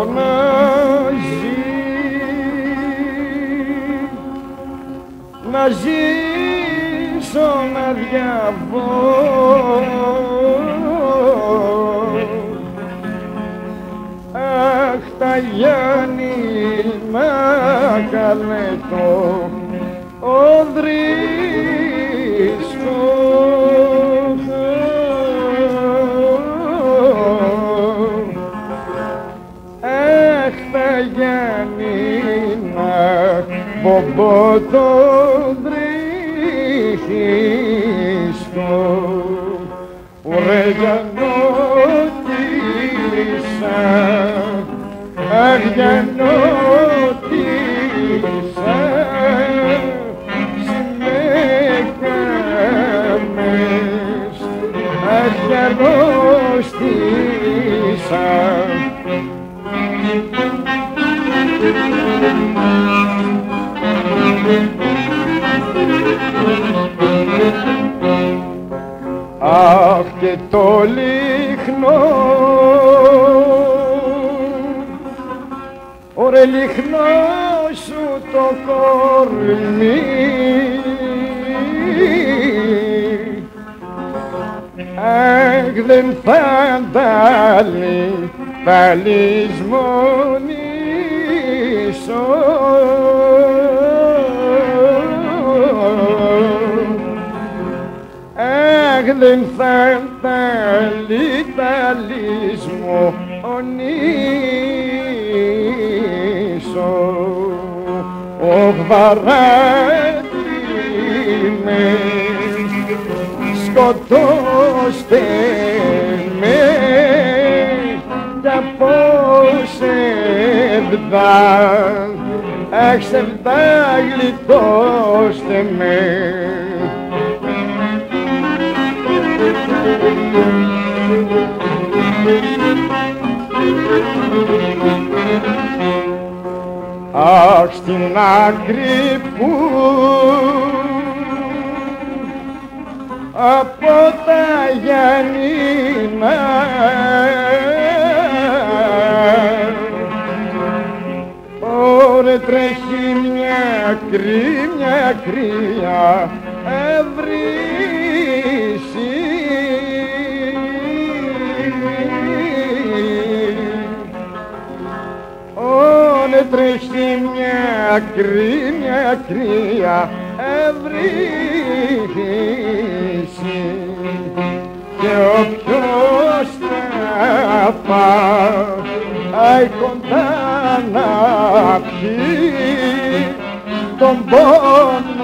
να ζει, να ζήσω να διαβώ. Αχ, τα Γιάννηνα καλέ το οδρίσκο. Αχ, τα Γιάννηνα μπομπό το οδρίσκο. Ωρε Γιαννότισσα, αχ Γιαννότισσα, συμμέκαμες, αχ Γιαννότισσα. Αχ, και το λιχνό, ωρε λιχνό σου το κορμί, αχ, δεν θα τα λησμονήσω. Αχ, δεν θα τα λησμονήσω. Ωχ, βαράτη με, σκοτώστε με, κι από ψευδά, αχ ψευδά γλιτώστε με. Αχ, στην άκρη που από τα Γιάννηνα ωρε τρέχει μια κρύα ευρύση. Ωρε τρέχει μια κρύα ευρύση και όποιος θα πάει κοντά να πιει τον πόνο